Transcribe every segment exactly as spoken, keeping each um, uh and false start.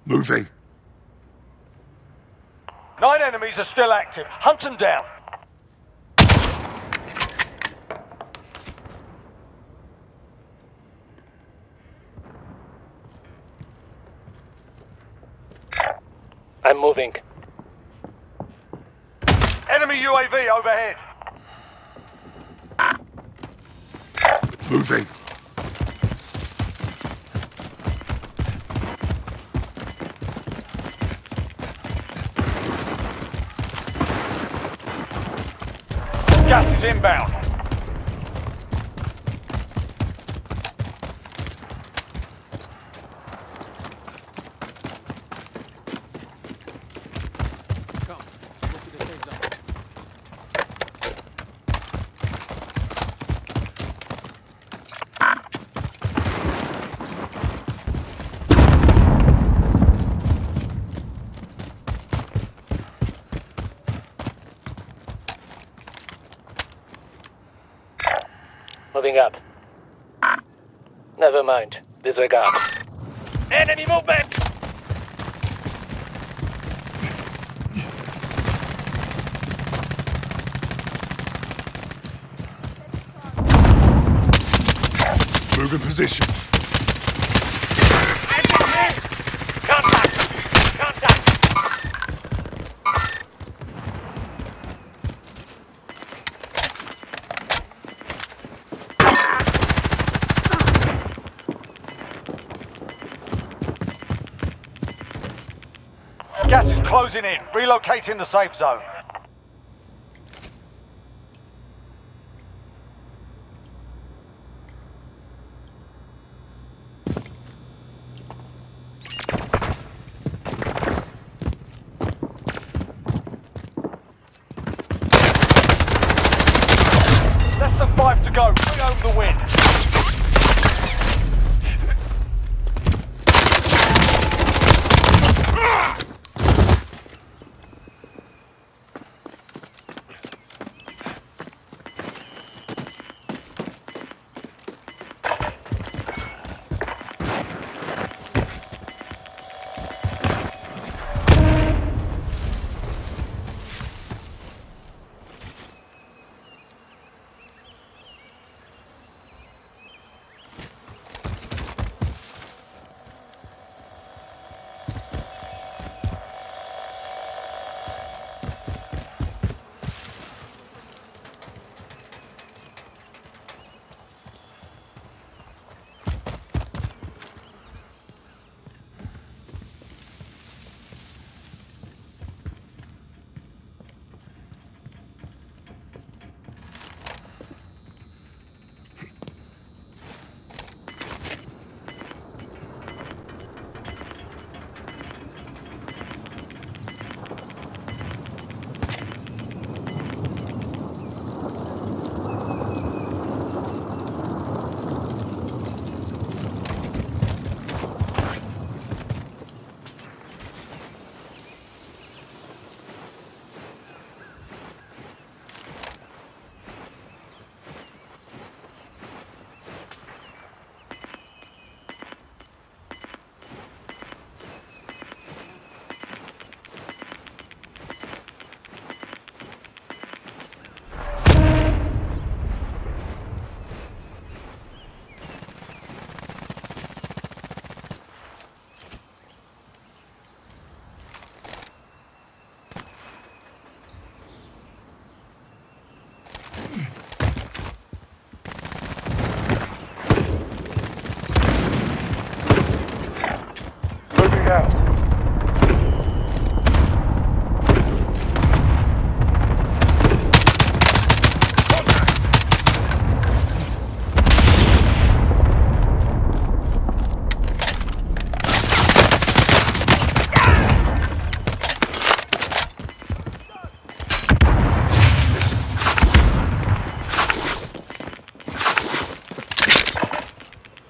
Moving. Nine enemies are still active. Hunt them down. I'm moving. Enemy U A V overhead. Moving. Gas is inbound. Come, go to the safe zone. Moving up. Never mind. Disregard. Enemy movement! Moving position. Contact! Contact! Gas is closing in. Relocating the safe zone. Less than five to go. Bring home the win.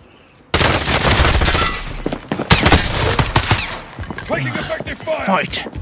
Taking effective fire! Fight!